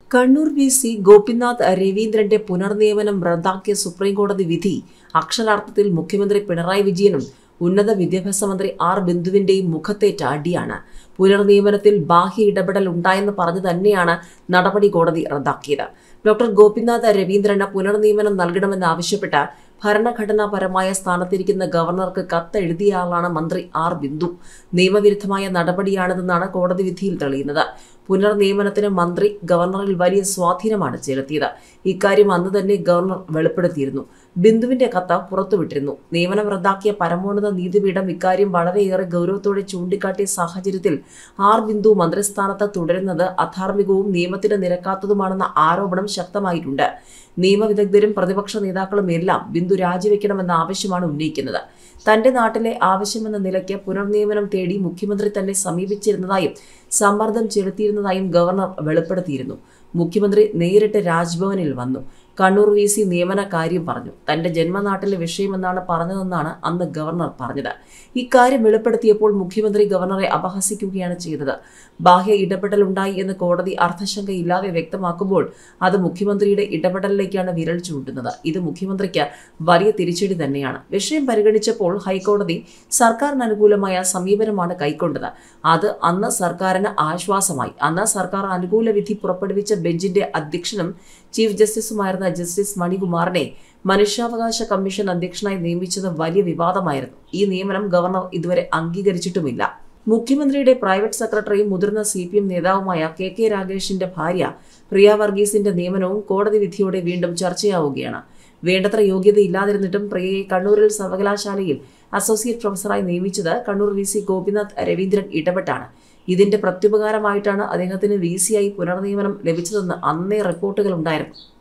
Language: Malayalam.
കണ്ണൂർ വി.സി. ഗോപിനാഥ് രവീന്ദ്രന്റെ പുനർനിയമനം റദ്ദാക്കിയ സുപ്രീംകോടതി വിധി അക്ഷരാർത്ഥത്തിൽ മുഖ്യമന്ത്രി പിണറായി വിജയനും ഉന്നത വിദ്യാഭ്യാസ മന്ത്രി ആർ ബിന്ദുവിന്റെയും മുഖത്തേറ്റ അടിയാണ്. പുനർനിയമനത്തിൽ ബാഹ്യ ഇടപെടൽ ഉണ്ടായെന്ന് പറഞ്ഞു തന്നെയാണ് നടപടി കോടതി റദ്ദാക്കിയത്. ഡോക്ടർ ഗോപിനാഥ് രവീന്ദ്രന് പുനർനിയമനം നൽകണമെന്നാവശ്യപ്പെട്ട് ഭരണഘടനാപരമായ സ്ഥാനത്തിരിക്കുന്ന ഗവർണർക്ക് കത്തെഴുതിയയാളാണ് മന്ത്രി ആർ ബിന്ദു. നിയമവിരുദ്ധമായ നടപടിയാണിതെന്നാണ് കോടതി വിധിയിൽ തെളിയുന്നത്. പുനർനിയമനത്തിന് മന്ത്രി ഗവർണറിൽ വലിയ സ്വാധീനമാണ് ചെലുത്തിയത്. ഇക്കാര്യം അന്ന് തന്നെ ഗവർണർ വെളിപ്പെടുത്തിയിരുന്നു. ബിന്ദുവിന്റെ കത്ത് പുറത്തുവിട്ടിരുന്നു. നിയമനം റദ്ദാക്കിയ പരമോന്നത നീതിപീഠം ഇക്കാര്യം വളരെയേറെ ഗൗരവത്തോടെ ചൂണ്ടിക്കാട്ടിയ സാഹചര്യത്തിൽ ആർ ബിന്ദു മന്ത്രിസ്ഥാനത്ത് തുടരുന്നത് അധാർമികവും നിയമത്തിന് നിരക്കാത്തതുമാണെന്ന ആരോപണം ശക്തമായിട്ടുണ്ട്. നിയമവിദഗ്ധരും പ്രതിപക്ഷ നേതാക്കളും എല്ലാം ബിന്ദു രാജിവെക്കണമെന്ന ആവശ്യമാണ് ഉന്നയിക്കുന്നത്. തന്റെ നാട്ടിലെ ആവശ്യമെന്ന നിലയ്ക്ക് പുനർനിയമനം തേടി മുഖ്യമന്ത്രി തന്നെ സമീപിച്ചിരുന്നതായും സമ്മർദ്ദം ചെലുത്തിയിരുന്നതായും ഗവർണർ വെളിപ്പെടുത്തിയിരുന്നു. മുഖ്യമന്ത്രി നേരിട്ട് രാജ്ഭവനിൽ വന്നു. കണ്ണൂർ വി.സി. നിയമന കാര്യം പറഞ്ഞു. തന്റെ ജന്മനാട്ടിലെ വിഷയമെന്നാണ് പറഞ്ഞതെന്നാണ് അന്ന് ഗവർണർ പറഞ്ഞത്. ഇക്കാര്യം വെളിപ്പെടുത്തിയപ്പോൾ മുഖ്യമന്ത്രി ഗവർണറെ അപഹസിക്കുകയാണ് ചെയ്തത്. ബാഹ്യ ഇടപെടലുണ്ടായി എന്ന് കോടതി അർത്ഥശങ്കയില്ലാതെ വ്യക്തമാക്കുമ്പോൾ അത് മുഖ്യമന്ത്രിയുടെ ഇടപെടലിലേക്കാണ് വിരൽ ചൂണ്ടുന്നത്. ഇത് മുഖ്യമന്ത്രിക്ക് വലിയ തിരിച്ചടി തന്നെയാണ്. വിഷയം പരിഗണിച്ചപ്പോൾ ഹൈക്കോടതി സർക്കാരിന് അനുകൂലമായ സമീപനമാണ് കൈക്കൊണ്ടത്. അത് അന്ന് സർക്കാരിന് ആശ്വാസമായി. അന്ന് സർക്കാർ അനുകൂല വിധി പുറപ്പെടുവിച്ച ബെഞ്ചിന്റെ അധ്യക്ഷനും ചീഫ് ജസ്റ്റിസുമായിരുന്ന ജസ്റ്റിസ് മണികുമാറിനെ മനുഷ്യാവകാശ കമ്മീഷൻ അധ്യക്ഷനായി നിയമിച്ചത് വലിയ വിവാദമായിരുന്നു. ഈ നിയമനം ഗവർണർ ഇതുവരെ അംഗീകരിച്ചിട്ടുമില്ല. മുഖ്യമന്ത്രിയുടെ പ്രൈവറ്റ് സെക്രട്ടറിയും മുതിർന്ന CPM നേതാവുമായ KK രാഗേഷിന്റെ ഭാര്യ പ്രിയ വർഗീസിന്റെ നിയമനവും കോടതി വിധിയോടെ വീണ്ടും ചർച്ചയാവുകയാണ്. വേണ്ടത്ര യോഗ്യതയില്ലാതിരുന്നിട്ടും പ്രിയയെ കണ്ണൂരിൽ സർവകലാശാലയിൽ അസോസിയേറ്റ് പ്രൊഫസറായി നിയമിച്ചത് കണ്ണൂർ വി.സി. ഗോപിനാഥ് രവീന്ദ്രൻ ഇടപെട്ടാണ്. ഇതിന്റെ പ്രത്യുപകാരമായിട്ടാണ് അദ്ദേഹത്തിന് VC ആയി പുനർനിയമനം ലഭിച്ചതെന്ന് അന്നേ റിപ്പോർട്ടുകൾ ഉണ്ടായിരുന്നു.